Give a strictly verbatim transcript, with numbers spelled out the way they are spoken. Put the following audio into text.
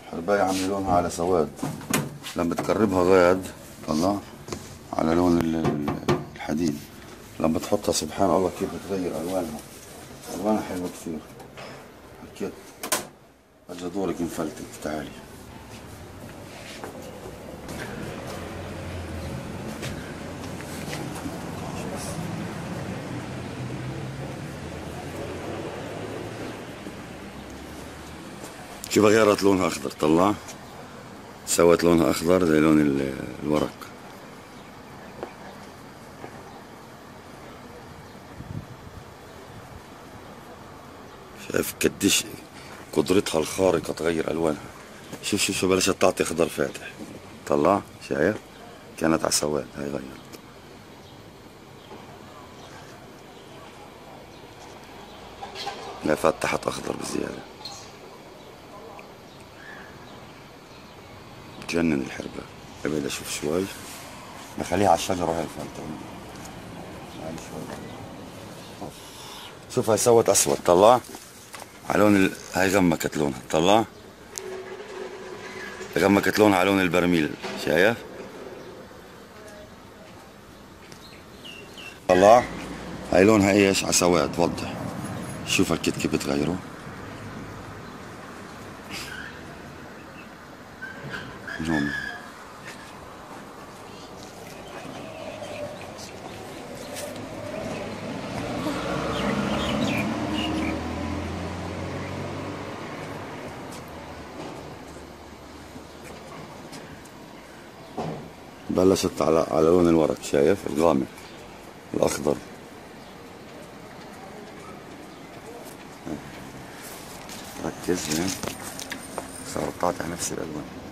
الحرباية عاملة لونها على سواد. لما تقربها غاد طلع على لون ال- ال- الحديد. لما تحطها سبحان الله كيف بتغير ألوانها. ألوانها حلوة كثير. حكيت أجا دورك مفلتك. تعالي. شوف غيرت لونها أخضر. طلع سوت لونها أخضر زي لون ال- الورق. شايف قديش قدرتها الخارقة تغير ألوانها. شوف شوف شوف بلشت تعطي أخضر فاتح. طلع شايف كانت على سواد هاي غيرت. لا فتحت أخضر بزيادة. بتجنن الحربة. ابعد أشوف شوي. بخليها على الشجرة هاي فلتة. شوف هاي سوت أسود. طلع على لون ال... هاي غمكت لونها. طلع غمكت لونها على لون البرميل. شايف؟ طلع هاي لونها ايش؟ على سواد. وضح. شوف الكت كيف بتغيره. نوم. بلشت على على لون الورق. شايف الغامق الاخضر. ركز هنا. صارت تعطي نفس الالوان.